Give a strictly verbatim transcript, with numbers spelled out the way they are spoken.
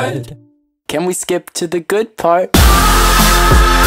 bad. Can we skip to the good part?